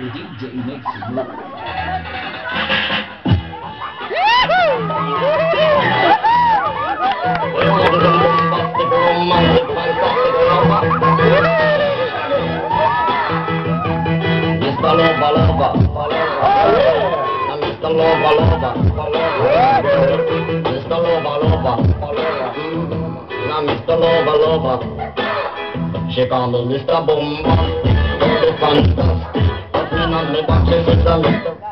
The DJ makes it move. Mr. Loba Loba, Mr. Loba Loba, Mr. Loba Loba, Mr. Loba Loba. She call me Mr. Bomba, very fantastic. But me not me watching Mr.